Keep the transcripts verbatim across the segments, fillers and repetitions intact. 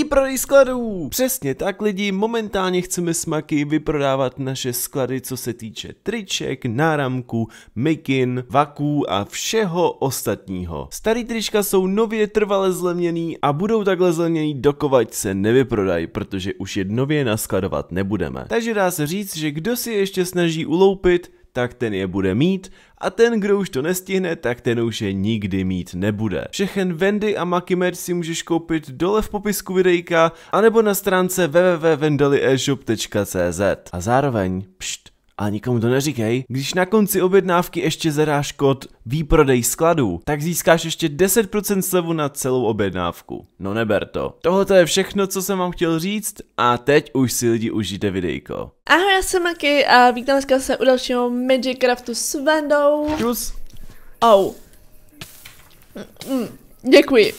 Výprodej skladů! Přesně tak lidi, momentálně chceme s Maki vyprodávat naše sklady, co se týče triček, náramků, mikin, vaků a všeho ostatního. Starý trička jsou nově trvale zlevněný a budou takhle zlevněný dokovať se nevyprodají, protože už je nově naskladovat nebudeme. Takže dá se říct, že kdo si ještě snaží uloupit, tak ten je bude mít a ten, kdo už to nestihne, tak ten už je nikdy mít nebude. Všechen Wendy a Maki merch si můžeš koupit dole v popisku videjka anebo na stránce w w w tečka wendaly e shop tečka c z. A zároveň, pšt, ale nikomu to neříkej, když na konci objednávky ještě zadáš kód výprodej skladů, tak získáš ještě deset procent slevu na celou objednávku. No neber to. Tohle je všechno, co jsem vám chtěl říct a teď už si lidi užijte videjko. Ahoj, já jsem Maki a vítám dneska se u dalšího Magic Craftu s Vendou. Čus. Au. Mm, děkuji.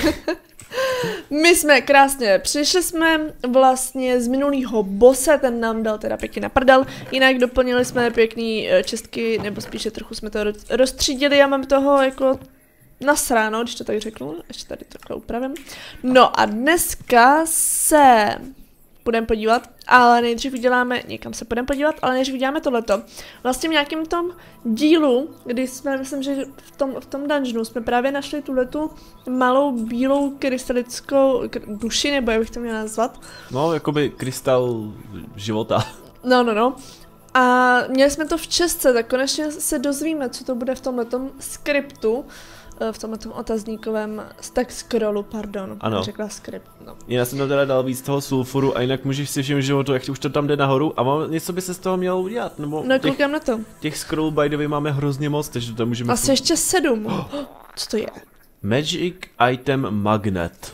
My jsme krásně přišli jsme vlastně z minulého bose, ten nám dal teda pěkně na prdel, jinak doplnili jsme pěkný čistky, nebo spíše trochu jsme to rozstřídili a mám toho jako nasráno, když to tak řeknu, ještě tady takhle upravím. No a dneska se půjdeme podívat, ale nejdřív uděláme, někam se půjdeme podívat, ale nejdřív uděláme tohleto. Vlastně v nějakém tom dílu, kdy jsme, myslím, že v tom, v tom dungeonu jsme právě našli tuhletu malou bílou krystalickou duši, nebo jak bych to měla nazvat. No, jakoby krystal života. No, no, no. A měli jsme to v čestce, tak konečně se dozvíme, co to bude v tomhletom skriptu. V tomhletom otazníkovém stack scrollu, pardon. Ano. Řekla skript, no. Já jsem tam teda dal víc toho sulfuru a jinak můžeš si všimnout, že to, jak už to tam jde nahoru a mám, něco by se z toho mělo udělat, nebo No, těch, koukám na to. těch scrollů by the way máme hrozně moc, takže to tam můžeme... Asi ještě sedm. Oh. Co to je? Magic Item Magnet.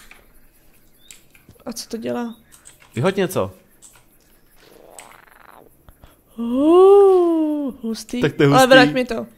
A co to dělá? Vyhoď něco. Uh, hustý. Tak to je hustý. Ale vrať mi to.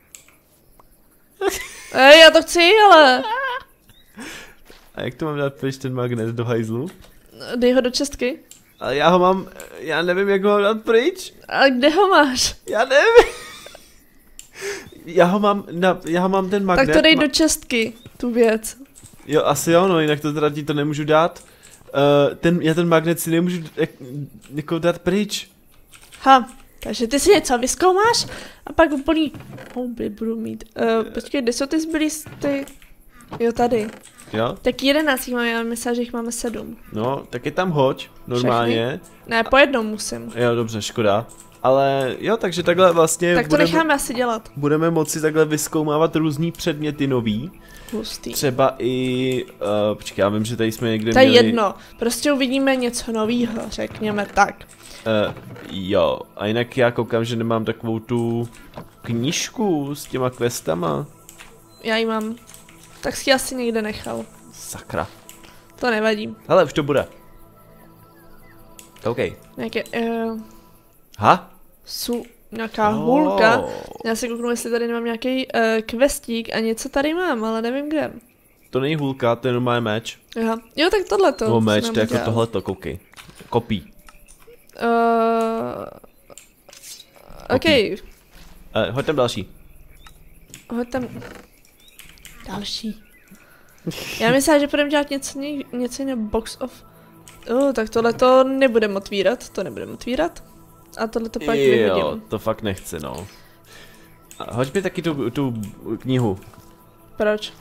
Ej, já to chci, ale... A jak to mám dát pryč ten magnet do hajzlu? Dej ho do čestky. Ale já ho mám, já nevím, jak ho mám dát pryč. A kde ho máš? Já nevím. Já ho mám, na, já ho mám ten magnet. Tak to dej do čestky, tu věc. Jo, asi jo, no, jinak to teda ti to nemůžu dát. Uh, ten, já ten magnet si nemůžu jak, jako dát pryč. Ha, takže ty si něco vyzkoumáš a pak úplný houby budu mít. Uh, počkej, kde jsou ty zbylý ty? Jo, tady. Jo? Tak jedenáct jich máme, já myslím, že jich máme sedm. No, tak je tam hoď, normálně. Všechny? Ne, po jednom musím. Jo, dobře, škoda. Ale jo, takže takhle vlastně Tak to budeme, necháme asi dělat. budeme moci takhle vyzkoumávat různý předměty nový. Hustý. Třeba i, uh, počkej, já vím, že tady jsme někde To je měli... jedno, prostě uvidíme něco novýho, řekněme tak. Uh, jo, a jinak já koukám, že nemám takovou tu knížku s těma questama. Já ji mám. Tak si ji asi někde nechal. Sakra. To nevadí. Hele, už to bude. OK. Nějaké, uh, Ha? jsou nějaká Oh. hůlka. Já se kouknu, jestli tady nemám nějaký uh, questík a něco tady mám, ale nevím kde. To není hůlka, to je normálně meč. Aha. Jo, tak tohleto. No meč, jsem to je jako udělal. tohleto, koukej. Kopí. Uh, OK. Uh, hoď tam další. Hoď tam další. Já myslím, že budeme dělat něco, něco jiného. Box of... Oh, tak tohle to nebudeme otvírat, to nebudeme otvírat. A tohle to pak Jo, vyhodím. to fakt nechci, no. A hoď mi taky tu, tu knihu. Proč?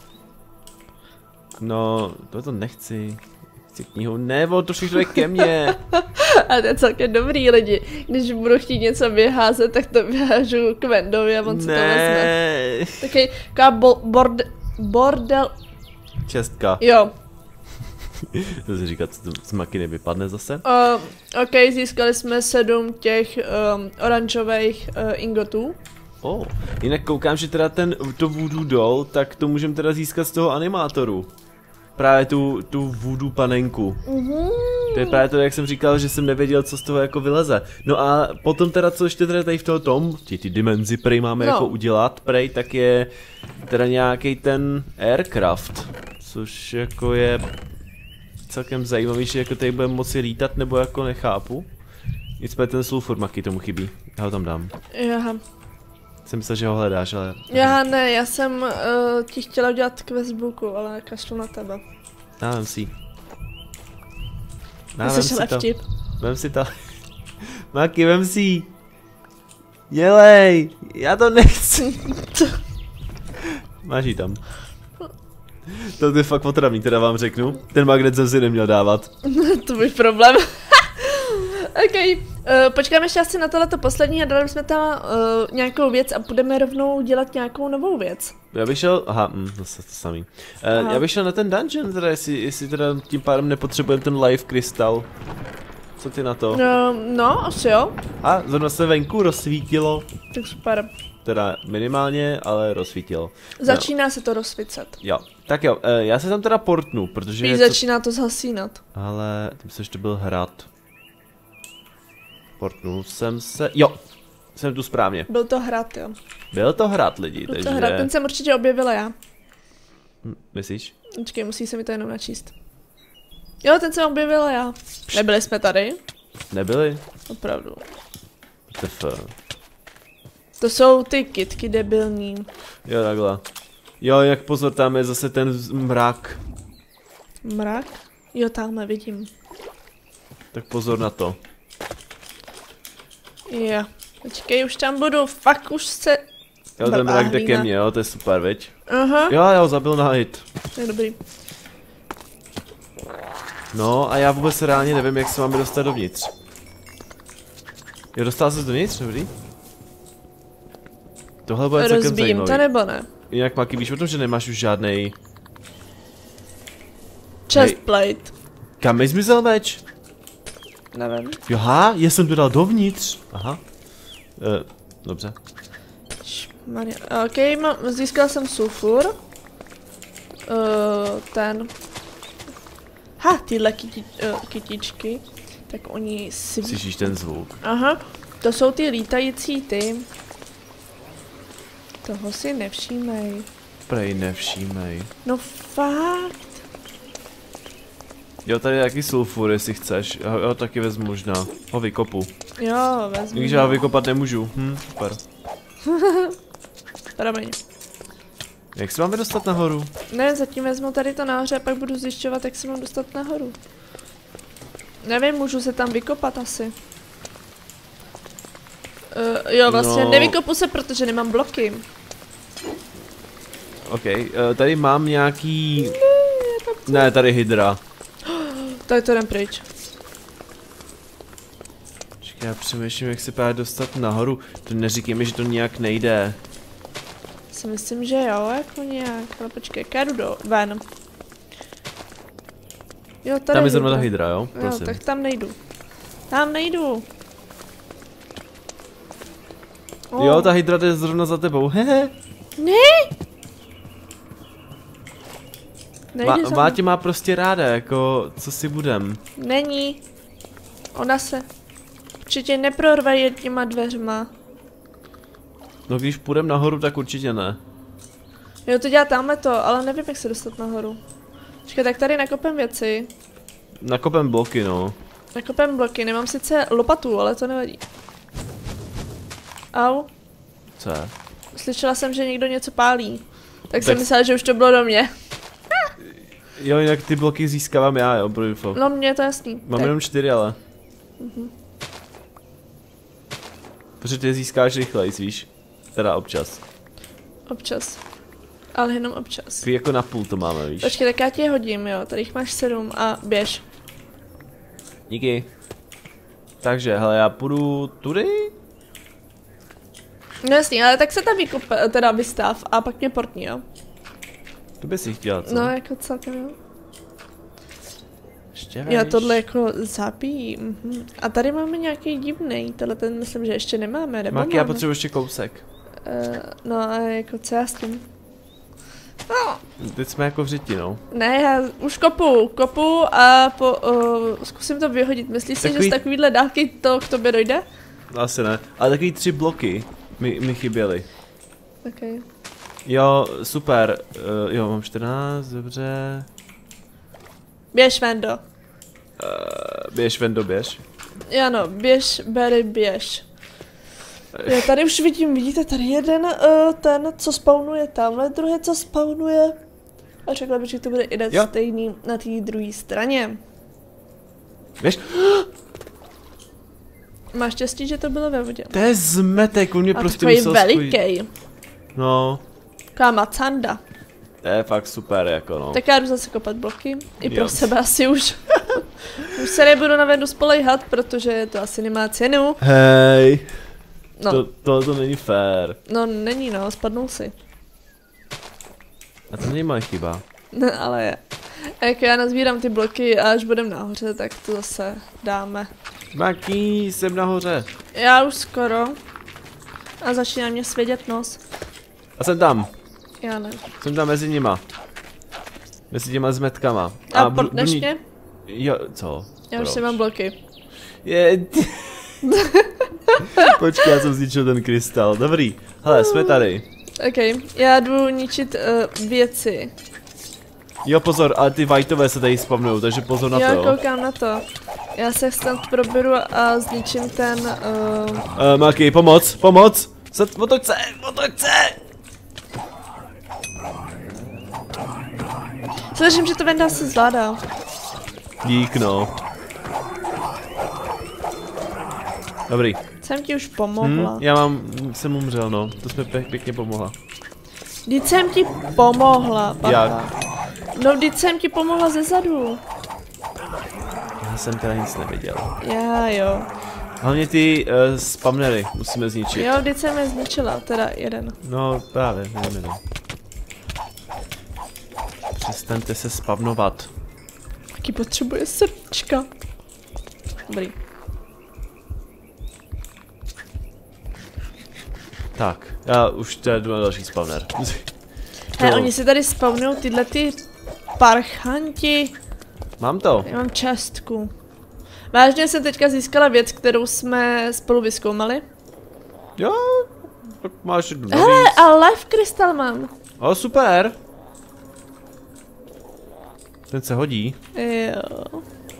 No, to to nechci. Chci knihu, nebo to všechno je ke mně. A to je celkem dobrý lidi. Když budu chtít něco vyházet, tak to vyhážu k Vendovi a on se to vezme. Ne. Taky taková bo borde bordel... Čestka. Jo. To si říkat, co z Maki nevypadne zase. Uh, OK, získali jsme sedm těch um, oranžových uh, ingotů. Oh. Jinak koukám, že teda ten, to voodoo doll, tak to můžeme teda získat z toho animátoru. Právě tu, tu voodoo panenku. Mm-hmm. To je právě to, jak jsem říkal, že jsem nevěděl, co z toho jako vyleze. No a potom teda, co ještě teda tady v toho tom, ty, ty dimenzi prej máme no. jako udělat, prej, tak je teda nějaký ten aircraft, což jako je celkem zajímavý, že jako tady budeme moci lítat, nebo jako nechápu. Nicméně ten sulfur Maki tomu chybí, já ho tam dám. Aha. Jsem myslel, že ho hledáš, ale... Já ne, já jsem uh, ti chtěla udělat questbooku, ale kašlu na tebe. Já vím si. Na, vem si to. vtip. Vem si to. Maki, vem si ji. Dělej, já to nechci. Máš ji tam. To je fakt otravný, teda vám řeknu. Ten magnet jsem si neměl dávat. To byl problém. OK, uh, počkáme ještě asi na tohleto poslední a dali jsme tam uh, nějakou věc a budeme rovnou dělat nějakou novou věc. Já bych šel, aha, hm, zase to samý. Uh, já bych šel na ten dungeon, teda jestli, jestli teda tím pádem nepotřebujeme ten live krystal. Co ty na to? No, no, asi jo. A zrovna se venku rozsvítilo. Tak super. Teda minimálně, ale rozsvítilo. Začíná no. se to rozsvícet. Jo, tak jo, uh, já se tam teda portnu, protože... Spíš začíná to zhasínat. Ale, myslím, že to byl hrad. Portnul jsem se, jo, jsem tu správně. Byl to hrad, jo. Byl to hrad, lidi, Byl takže... to hrad, ten jsem určitě objevila já. Hm, myslíš? Počkej, musí se mi to jenom načíst. Jo, ten jsem objevila já. Nebyli jsme tady? Nebyli? Opravdu. Tf. To jsou ty kytky debilní. Jo, takhle. Jo, jak pozor, tam je zase ten mrak. Mrak? Jo, tamhle vidím. Tak pozor na to. Jo. Počkej, už tam budu, fakt už se... Jo, ten mrak jde ke mně, jo, to je super, viď? Aha. Jo, já ho zabil na hit. To je dobrý. No a já vůbec reálně nevím, jak se máme dostat dovnitř. Jo, dostal se dovnitř, dobrý? Tohle bude celkem Rozbím zajímavý. to nebo ne? Jinak Maki, víš o tom, že nemáš už žádnej... Chestplate. Kam mi zmizel meč? Nevím. Joha, já jsem to dal dovnitř. Aha. E, dobře. Maria. OK, mám, získal jsem sulfur. Uh, ten. Ha, tyhle kytí, uh, kytičky. Tak oni si... Slyšíš ten zvuk? Aha, to jsou ty lítající ty. Toho si nevšímej. Prej nevšímej. No fakt. Jo, tady je jaký sulfur, jestli chceš. Já ho taky vezmu možná. Ho vykopu. Jo, vezmu. Když já ho vykopat nemůžu. Hm, super. Promiň. Jak se máme dostat nahoru? Ne, zatím vezmu tady to nahoře a pak budu zjišťovat, jak se mám dostat nahoru. Nevím, můžu se tam vykopat asi. Uh, jo, vlastně no. nevykopu se, protože nemám bloky. OK, uh, tady mám nějaký... Ne, tady hydra. Tak to jdem pryč. Čekaj, já přemýšlím, jak se právě dostat nahoru. To neříkej mi, že to nějak nejde. Si myslím, že jo, jako nějak. Ale počkej, já jdu do... ven. Jo, tady tam je zrovna ta hydra, jo? Prosím. Jo, tak tam nejdu. Tam nejdu. Oh. Jo, ta hydra jde zrovna za tebou, hehe. Ne! Nejde Má, za Vátě má prostě ráda, jako, co si budem. Není. Ona se určitě neprorve jedněma dveřma. No když půjdem nahoru, tak určitě ne. Jo, to dělá tamhle to, ale nevím, jak se dostat nahoru. Počkej, tak tady nakopem věci. Nakopem bloky, no. Nakopem bloky, nemám sice lopatu, ale to nevadí. Au. Co je? Slyšela jsem, že někdo něco pálí. Tak, tak jsem Tak... myslela, že už to bylo do mě. Jo, jinak ty bloky získávám já, jo, pro info. No, mně je to jasný. Mám tak. jenom čtyři, ale. Mhm. Protože ty je získáš rychleji, víš? Teda občas. Občas. Ale jenom občas. Takový jako na půl to máme, víš? Počkej, tak já ti je hodím, jo. Tady jich máš sedm a běž. Díky. Takže, hele, já půjdu tudy? No jasný, ale tak se tam vykupe, teda vystav a pak mě portní, jo. To by si chtěla, co? No, jako celkem, jo. Ještě Já veš. tohle jako zabíjí. Mhm. A tady máme nějaký divný, tohle ten myslím, že ještě nemáme, nebo Maki, máme? já potřebuji ještě kousek. Uh, no a jako co já s tím? No. Teď jsme jako v řiti, no. Ne, já už kopu, kopu a po, uh, zkusím to vyhodit. Myslíš si, Takový... že z takovýhle dálky to k tobě dojde? Asi ne, ale takový tři bloky mi, mi chyběly. Okay. Jo, super, uh, jo, mám čtrnáct, dobře. Běž, Vendo. Uh, běž, Vendo, běž. Ano, běž, Berry, běž. Jo, tady už vidím, vidíte, tady jeden, uh, ten, co spawnuje tamhle, druhý, co spawnuje. A řekla bych, že to bude i stejný na té druhé straně. Víš? Máš štěstí, že to bylo ve vodě. To je zmetek, on mě A prostě takový musel veliký. No. Taková macanda. To je fakt super, jako no. Tak já jdu zase kopat bloky. I pro Jo. sebe asi už. Už se nebudu na vedu spolejhat, protože to asi nemá cenu. Hej. No, To, to, to není fér. no není no, spadnou si. A to není moje chyba. Ne, ale je. A jak já nazbírám ty bloky a až budem nahoře, tak to zase dáme. Maki, jsem nahoře. Já už skoro. A začíná mě svědět nos. A jsem tam. Já ne. Jsem tam mezi nima. Mezi těma zmetkama. A, a br- potneš brní- mě? Jo, co? Já už Proč? si mám bloky. Je... Počkej, já jsem zničil ten krystal. Dobrý. Hele, jsme tady. OK, já jdu ničit uh, věci. Jo, pozor, ale ty whiteové se tady spavnou, takže pozor na Já to. koukám na to. Já se snad proberu a zničím ten... Uh... Uh, Maki, pomoc, pomoc! Zat, otoč se, otoč se! Slyším, že to Venda se zvládá. Dík, no. Dobrý. Jsem ti už pomohla. Hm, já mám, jsem umřel, no. To jsme pě pěkně pomohla. Vždyť jsem ti pomohla, papa. Jak? No, vždyť jsem ti pomohla ze zadu. Já jsem teda nic neviděl. Já jo. Hlavně ty uh, spamnery musíme zničit. Jo, vždyť jsem je zničila, teda jeden. No právě, nevím, no. Přestaňte se spavnovat. Taky potřebuje srdčka. Dobrý. Tak, já už teda jdu na další spawner. He, oni si tady spawnují tyhle ty parchanti. Mám to. Já mám částku. Vážně jsem teďka získala věc, kterou jsme spolu vyzkoumali. Jo, tak máš jednu navíc. Hele, a life krystal mám. O, super. Ten se hodí. Jo.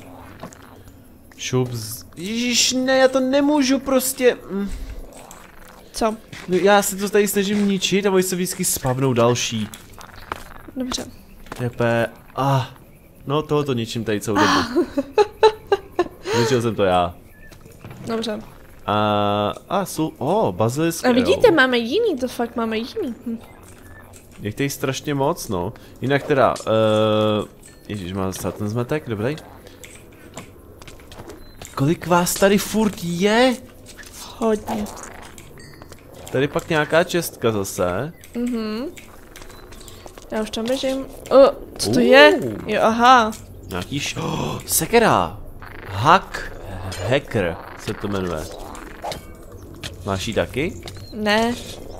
Šup z... Ježiš, ne, já to nemůžu prostě. Mm. Co? No, já se to tady snažím ničit a oni se vždycky spavnou další. Dobře. Tepe. Ah. No tohoto ničím tady celou dobu. Ničil jsem to já. Dobře. A, a jsou, o, oh, bazilisk. A vidíte, máme jiný, to fakt máme jiný. Hm. Je těch strašně moc, no. Jinak teda, uh, ježiš, má zase ten zmetek, dobrý. Kolik vás tady furt je? Hodně. Tady pak nějaká čestka zase. Mhm. Já už tam běžím. O, co to je? Jo, aha. Nějaký š... Oh, sekera. Hack. Hacker se to jmenuje. Máš jí taky? Ne.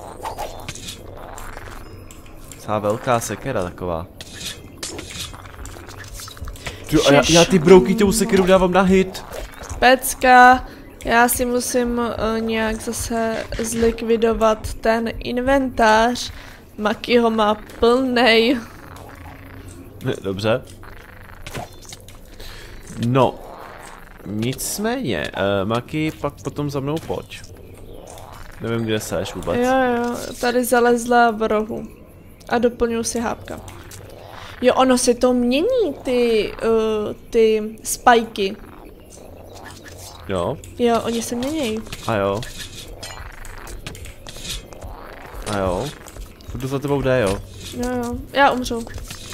Celá velká sekera taková. Ty, a já, já ty brouky tou sekeru dávám na hit. Pecka. Já si musím uh, nějak zase zlikvidovat ten inventář. Maki ho má plnej. Dobře. No. Nicméně, uh, Maki, pak potom za mnou pojď. Nevím, kde seš vůbec. Jo, jo, tady zalezla v rohu. A doplňuji si hápka. Jo, ono se to mění, ty, uh, ty spajky. Jo. Jo, oni se mění. A jo. A jo. Furt za tebou jde, jo. Jo, jo, já umřu.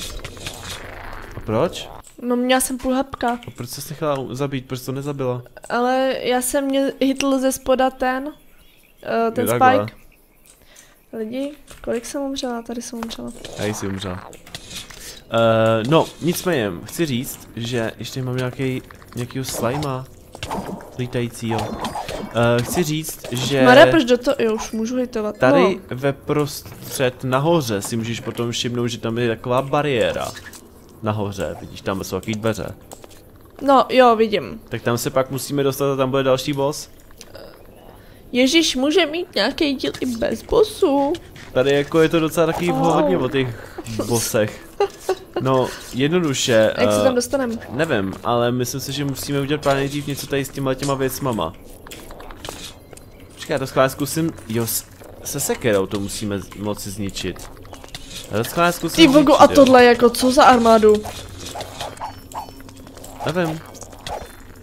A proč? No, měla jsem půl hapka. A proč jsi nechala u- zabít? Proč jsi to nezabila? Ale já jsem mě hitl ze spoda ten, uh, ten Jo, takhle. spike. Lidi, kolik jsem umřela? Tady jsem umřela. Já jsi umřela. Uh, no, nicméně, chci říct, že ještě mám nějaký nějakýho slajma lítajícího. Uh, chci říct, že Mara, proč do toho? Jo, už můžu hitovat. tady No. ve prostřed nahoře si můžeš potom všimnout, že tam je taková bariéra. Nahoře, vidíš, tam jsou takové dveře. no, jo, vidím. Tak tam se pak musíme dostat a tam bude další boss. Ježíš může mít nějaký díl i bez bossů. Tady jako je to docela takový Oh. hodně o těch bossech. No, jednoduše. Jak se eh, tam dostaneme? Nevím, ale myslím si, že musíme udělat právě nejdřív něco tady s těma těma věcmama. Počkej, já to schválně zkusím. Jo, s- se sekerou to musíme z- moci zničit. Já to schválně zkusím Ty vogo, zničit, a jo. tohle jako co za armádu? Nevím.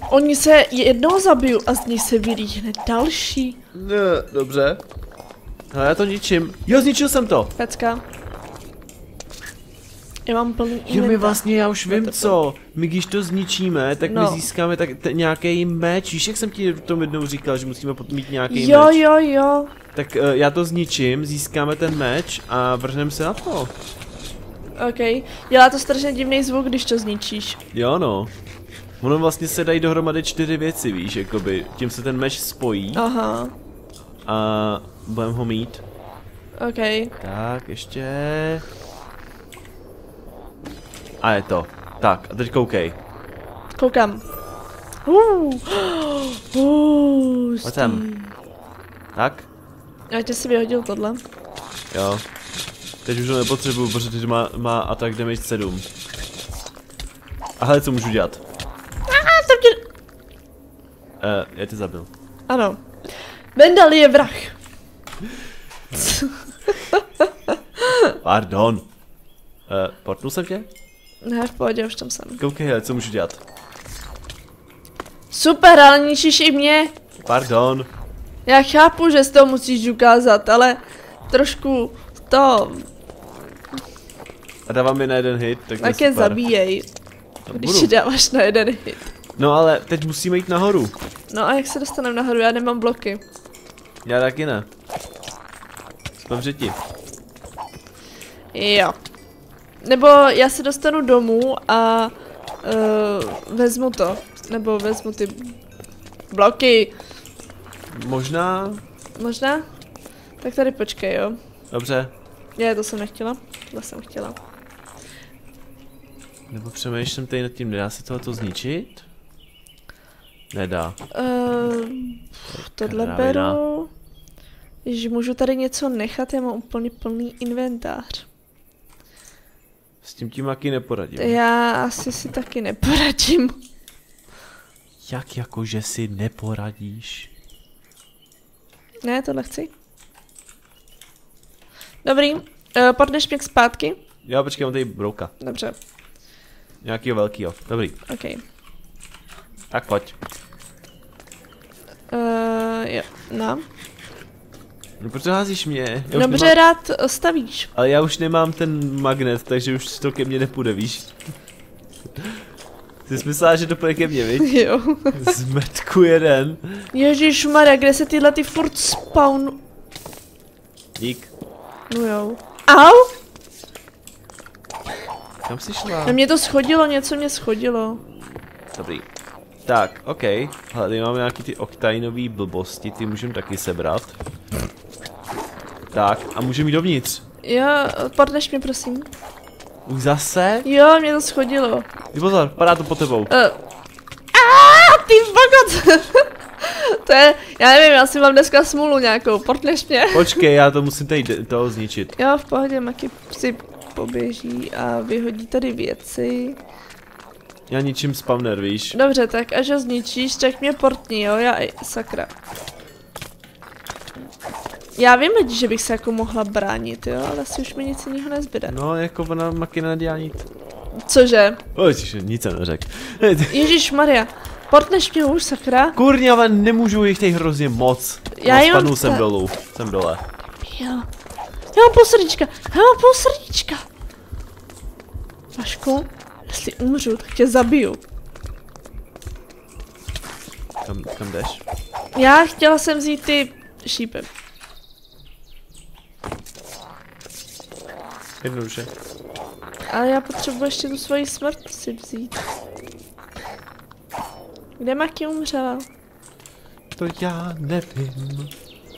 Oni se jednou zabijou a z nich se vylíhne další. Ne, dobře. Ale já to ničím. Jo, zničil jsem to. Pecka. Já mám plný inventář. Jo, my vlastně, já už vím co. My když to zničíme, tak no. my získáme tak nějaký meč. Víš, jak jsem ti v tom jednou říkal, že musíme mít nějaký jo, meč. Jo, jo, jo. Tak uh, já to zničím, získáme ten meč a vrhneme se na to. OK. Dělá to strašně divný zvuk, když to zničíš. Jo, no. Ono vlastně se dají dohromady čtyři věci, víš, jakoby. Tím se ten meč spojí. Aha. A budeme ho mít. OK. Tak, ještě. A je to. Tak, a teď koukej. Koukám. Uh. Uh, Pojď sem. Tak. Já tě si vyhodil tohle. Jo. Teď už ho nepotřebuju, protože má, má attack damage sedm. A hele, co můžu dělat? Ah, jsem tě... Uh, já tě zabil. Ano. Vendal je vrah. Pardon. Uh, portnul jsem tě? Ne, v pohodě, už tam jsem. Koukej, hele, co můžu dělat? Super, ale ničíš i mě. Pardon. Já chápu, že z toho musíš ukázat, ale trošku to... A dávám mi na jeden hit, tak to je Tak je super. zabíjej, No, když budu. si dáváš na jeden hit. No ale teď musíme jít nahoru. No a jak se dostaneme nahoru? Já nemám bloky. Já taky ne. Jsme v řeti. Jo. Nebo já se dostanu domů a uh, vezmu to. Nebo vezmu ty bloky. Možná. Možná? Tak tady počkej, jo. Dobře. Já to jsem nechtěla. To jsem chtěla. Nebo přemýšlím tady nad tím, nedá se tohleto zničit? Nedá. Uh, tohle Kravina. beru. Ježiš, můžu tady něco nechat, já mám úplně plný inventář. S tím tím taky neporadím. Já asi si taky neporadím. Jak jako, že si neporadíš? Ne, tohle chci. Dobrý, uh, podneš mě k zpátky? Já počkej, mám tady brouka. Dobře, Nějakýho velkýho. Dobrý. ok. Tak pojď. Uh, jo, no. No proč házíš mě? Já už Dobře, nemám... rád stavíš. Ale já už nemám ten magnet, takže už to ke mně nepůjde, víš? Ty jsi myslela, že to půjde ke mně, viď? Jo. Zmetku jeden. Ježišmarja, kde se tyhle ty furt spawn... Dík. No jo. Au! Kam jsi šla? Na mě to schodilo, něco mě schodilo. Dobrý. Tak, OK. Hele, tady máme nějaký ty oktajnový blbosti, ty můžeme taky sebrat. Tak, a můžeme jít dovnitř. Jo, podneš mě prosím. Už zase? Jo, mě to schodilo. Ty pozor, padá to po tebou. Uh. Aaaa, ty bogot! To je, já nevím, já si mám dneska smůlu nějakou, portneš mě. Počkej, já to musím tady de- toho zničit. Jo, v pohodě, Maki si poběží a vyhodí tady věci. Já ničím spawner, víš? Dobře, tak až ho zničíš, tak mě portni, jo, já, sakra. Já vím, že bych se jako mohla bránit, jo, ale asi už mi nic jiného nezbyde. No, jako ona makina nedělá nic. Cože? Oj, nic jsem neřekl. Ježíš Maria, portneš mě už, sakra? Kurně, ale nemůžu jich tady hrozně moc. Já no, jenom spadnul jsem ta- dolů, jsem dole. Jo. Já mám půl srdíčka, já mám půl srdíčka. Vašku, jestli umřu, tak tě zabiju. Kam, kam jdeš? Já chtěla jsem vzít ty šípy. Jednoduše. Ale já potřebuji ještě tu svoji smrt si vzít. Kde Maki umřela? To já nevím.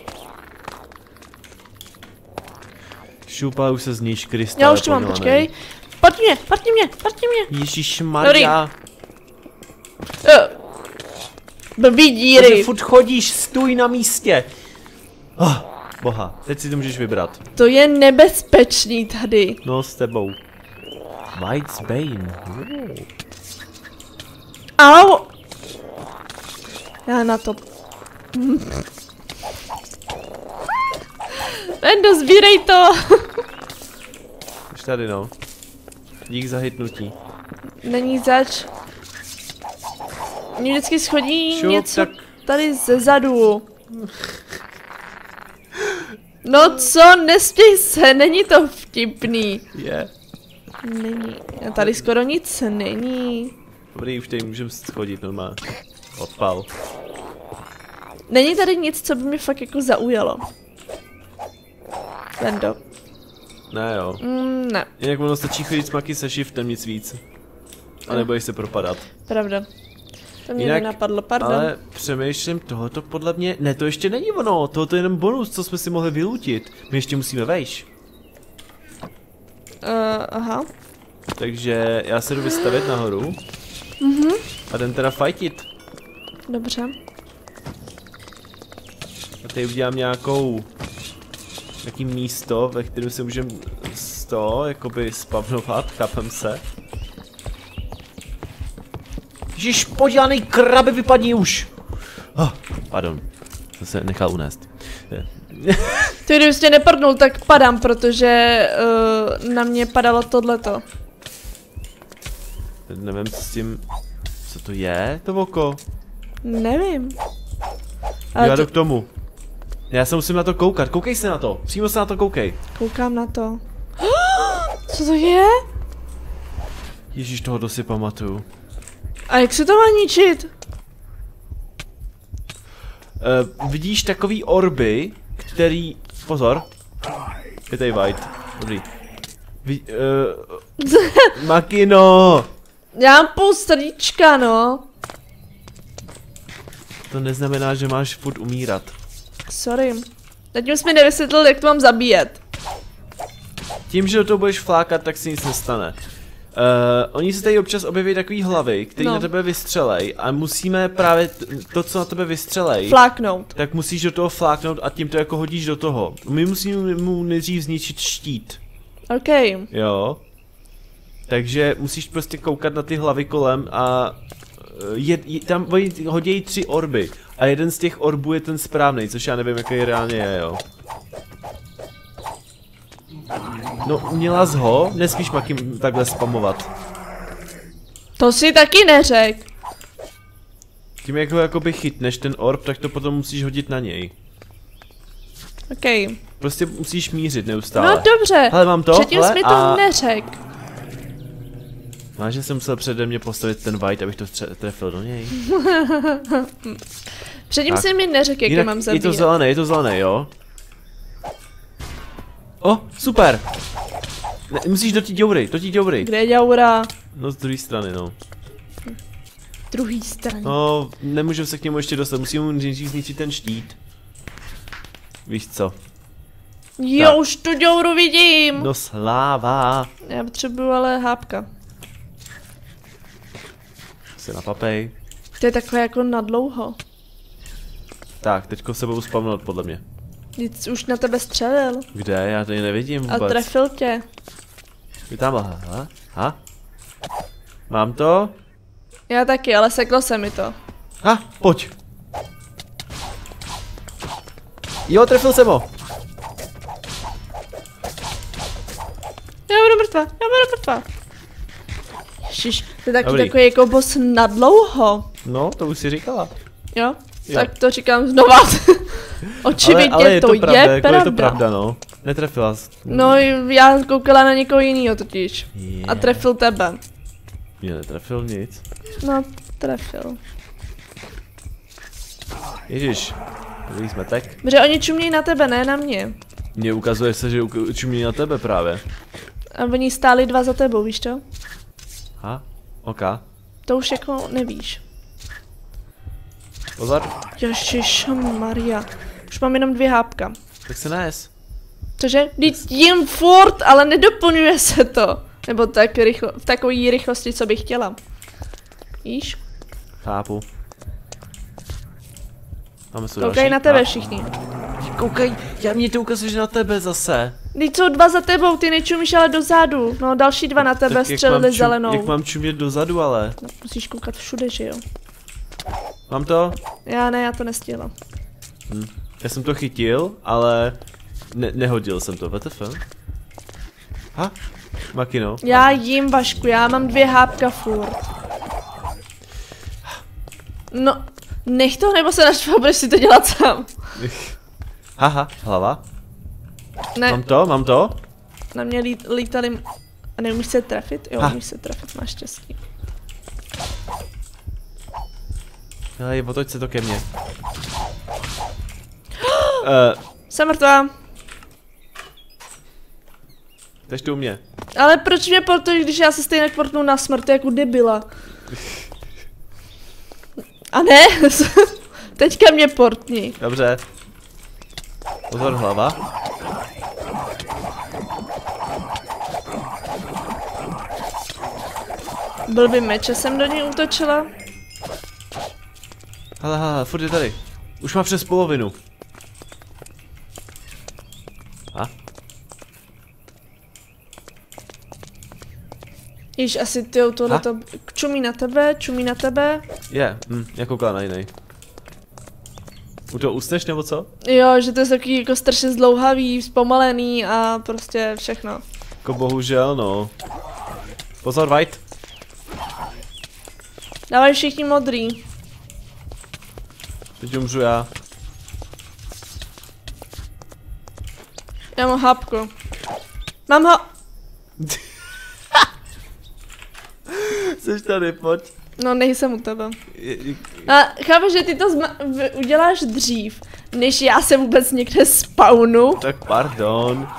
Šupa, už se zníš krystal. Já už to mám, počkej. Partni mě, partni mě, partni mě. Ježišmarja. Uh. Blbý díry. Ty furt chodíš, stůj na místě. Oh, boha, teď si to můžeš vybrat. To je nebezpečný tady. No, s tebou. White's Bane. Au. Já na to. Vendo, sbírej to. Už tady, no. Dík za hitnutí. Není zač. Mně vždycky schodí Šup, něco tak... tady ze zadu. No co, nestěj se, není to vtipný. Je. Není, a tady skoro nic není. Dobrý, už tady můžeme schodit normálně. Odpal. Není tady nic, co by mě fakt jako zaujalo. Vendo. Ne jo. Mm, ne, Jinak ono stačí chodit smaky se shiftem, nic víc. A nebudeš se propadat. pravda. To mě Jinak, nenapadlo, pardon. Ale přemýšlím, tohoto podle mě... Ne, to ještě není ono, tohoto je jenom bonus, co jsme si mohli vylutit. My ještě musíme vejš. Uh, aha. Takže já se jdu vystavit nahoru. Mhm. A jdem teda fightit. Dobře. A tady udělám nějakou... Nějaký místo, ve kterém se můžeme z toho, jakoby spavnovat, chápem se. Ježiš, podělaný kraby, vypadni už! Oh, pardon, jsem se nechal unést. Ty kdyby jsi neprdnul, tak padám, protože uh, na mě padalo tohleto. Nevím, co s tím... Co to je, to oko? Nevím. Já Ale jdu to... k tomu. Já se musím na to koukat, koukej se na to, přímo se na to koukej. Koukám na to. Co to je? Ježíš, toho si pamatuju. A jak se to má ničit? Uh, vidíš takový orby, který... Pozor. Je tady white. Dobrý. Ví, uh, Makino! Já mám půl srdíčka, no. To neznamená, že máš furt umírat. Sorry. Zatím jsi mi nevysvětlil, jak to mám zabíjet. Tím, že do toho budeš flákat, tak si nic nestane. Uh, oni se tady občas objeví takový hlavy, který No. na tebe vystřelej a musíme právě to, co na tebe vystřelej, Fláknout. tak musíš do toho fláknout a tím to jako hodíš do toho. My musíme mu nejdřív zničit štít, OK. jo. Takže musíš prostě koukat na ty hlavy kolem a je, je, tam oni hodějí tři orby a jeden z těch orbů je ten správný, což já nevím, jaký reálně je, jo. No, měla z ho, nesmíš Maki takhle spamovat. To si taky neřek. Tím jak ho jakoby chytneš ten orb, tak to potom musíš hodit na něj. OK. Prostě musíš mířit neustále. No dobře. Hele, mám to, Předtím hele, jsi mi to a... neřek. Máš, že jsem musel přede mě postavit ten white, abych to tře- trefil do něj. Předtím Tak. jsi mi neřek, jak je Jinak mám je zabíjet. to zelené, je to zelené, jo? O, super! Ne, musíš do tí děury, do tí děury. Kde je děura? No z druhé strany, no. Druhý straně. No, nemůžu se k němu ještě dostat, musím mu nejdřív zničit ten štít. Víš co? Jo, tak. už tu děuru vidím. No sláva. Já potřebuju ale hápka. Se napapej. To je takhle jako nadlouho. Tak, teďko se budu spavnout podle mě. Nic už na tebe střelil. Kde? Já tady nevidím vůbec. A trefil tě. Je tam, aha, ha? Mám to? Já taky, ale seklo se mi to. Ha, pojď. Jo, trefil jsem ho. Já budu mrtvá, já budu mrtvá. Ježiš, to je taky Dobrý. takový jako boss nadlouho. No, to už si říkala. Jo? Jo. Tak to říkám znova. Očividně ale, ale je to, to je pravda, jako pravda. je to pravda, no. Netrefila jsi. No, já koukala na někoho jiného totiž. Yeah. A trefil tebe. Mě netrefil nic. No, trefil. Ježiš, dobrý zmetek. Protože oni čumějí na tebe, ne na mě. Mně ukazuje se, že uk- čumí na tebe právě. A oni stáli dva za tebou, víš to? Ha, ok. To už jako nevíš. Pozor, Maria. Už mám jenom dvě hápka. tak se nes. Cože? Vždyť jim furt, ale nedoplňuje se to. Nebo tak rychlo, v takové rychlosti, co bych chtěla. Víš? Chápu. Máme tu Koukaj další. na tebe A, všichni. koukej, já mě to ukazuje, že na tebe zase. Vždyť jsou dva za tebou, ty nečumíš ale dozadu. No další dva na tebe Tak jak mám střelili čum- zelenou. Jak mám čumět dozadu, ale. No, musíš koukat všude, že jo? Mám to? Já ne, já to nestihla. Hm. Já jsem to chytil, ale ne nehodil jsem to, W T F? Ha? Makino. Já jim, Vašku, já mám dvě hápka furt. No, nech to, nebo se naštval, budeš si to dělat sám. Haha, hlava. Ne. Mám to, mám to? Na mě lít, lítali... A neumíš se trefit? Jo, ha. umíš se trefit, máš štěstí. Hele, otoč se to ke mně. uh, Jsem mrtvá. Tež tu u mě. Ale proč mě portuješ, když já se stejně portnu na smrt jako debila? A ne, teďka mě portni. Dobře. Pozor, hlava. Blbý meče jsem do něj útočila. Hele, hele, furt je tady. Už má přes polovinu. A? Již asi ty tohleto... Čumí na tebe, čumí na tebe. Je, yeah, hm, já koukám na jiný. U toho usneš nebo co? Jo, že to je takový jako strašně zdlouhavý, zpomalený a prostě všechno. Jako bohužel, no. Pozor, White. Dávaj všichni modrý. Teď umřu já. Já mám hápku. Mám ho... Jsi tady, pojď. No, nejsem u tebe. A chápeš, že ty to uděláš dřív, než já se vůbec někde spawnu? Tak pardon.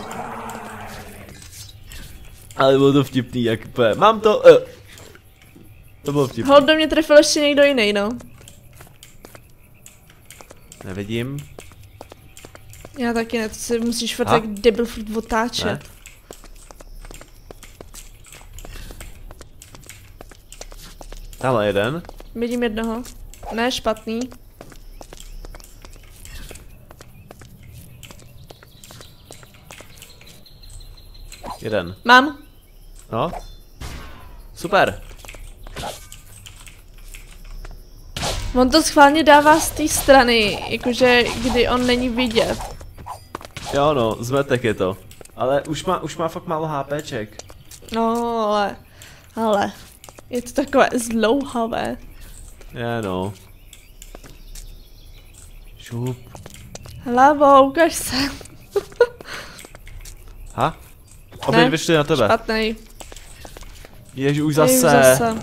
Ale bylo to vtipný, jak p. Mám to. Uh. To bylo vtipný. Hold, do mě trefil ještě někdo jiný, no. Nevidím. Já taky ne, to si musíš furt tak debil furt otáčet. Ne. Tamhle jeden. Vidím jednoho. Ne, špatný. Jeden. Mám. No. Super. On to schválně dává z té strany, jakože kdy on není vidět. Jo no, zmetek je to. Ale už má, už má fakt málo HPček. No, ale, ale, je to takové zdlouhavé. Je no. Šup. Hlavou, ukaž se. Ha? Obě dvě šly na tebe. Špatnej. Ježi, už zase. Ježi, už zase.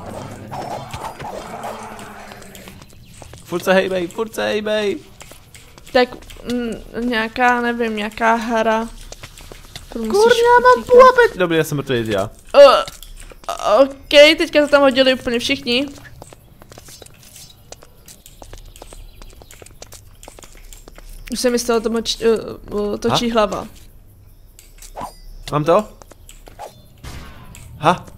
Furt se hejbej, furt se hejbej. Tak mm, nějaká, nevím, nějaká hra. Kurňa, mám půl apet. Dobrý, já jsem mrtvý, já. Uh, OK, teďka to tam hodili úplně všichni. Už se mi z toho tomu č, uh, uh, točí ha? hlava. Mám to? Ha?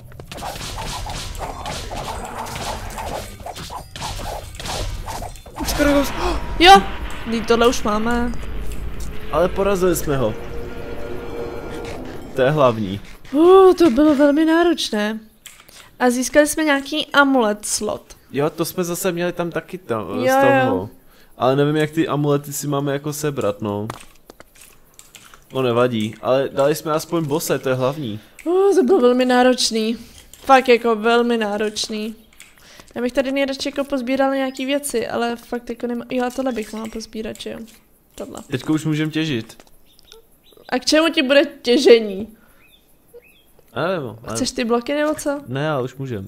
Jo, tohle už máme. Ale porazili jsme ho. To je hlavní. Uh, to bylo velmi náročné. A získali jsme nějaký amulet slot. Jo, to jsme zase měli tam taky tam, jo, z toho. Jo. Ale nevím, jak ty amulety si máme jako sebrat, no. No nevadí, ale dali jsme aspoň bose, to je hlavní. Uh, to bylo velmi náročný. Fakt jako velmi náročný. Já bych tady nejradši jako pozbíral nějaký věci, ale fakt jako nemá... Jo, a tohle bych mohla pozbírat, že jo? Tohle. Teďko už můžeme těžit. A k čemu ti bude těžení? Já nevím. Ale... Chceš ty bloky nebo co? Ne, ale už můžem.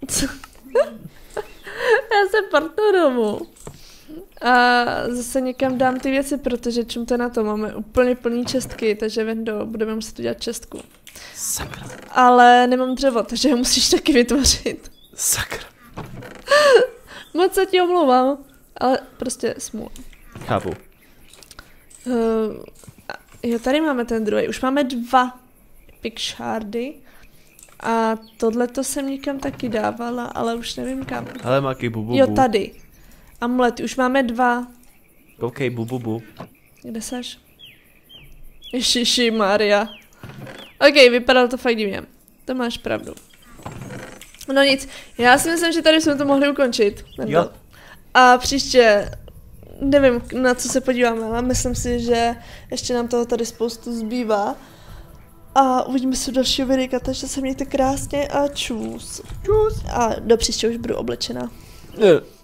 Já se partnu domů. A zase někam dám ty věci, protože čím to na to máme úplně plný čestky, takže Vendo, budeme muset udělat čestku. Sakra. Ale nemám dřevo, takže ho musíš taky vytvořit. Sakra. Moc se ti omlouvám, ale prostě smůl. Chápu. Uh, jo, tady máme ten druhý. Už máme dva epic shardy. A tohle to jsem někam taky dávala, ale už nevím kam. Hele, Maki, bu, bu, Jo, bu. tady. Amulety, už máme dva. OK, bu, bu, bu. Kde seš? Ježiši Maria. OK, vypadalo to fakt divně. To máš pravdu. No nic, já si myslím, že tady jsme to mohli ukončit. Jo. A příště, nevím, na co se podíváme, ale myslím si, že ještě nám toho tady spoustu zbývá. A uvidíme se u dalšího videa, takže se mějte krásně a čus. Čus. A do příště už budu oblečená. Ne.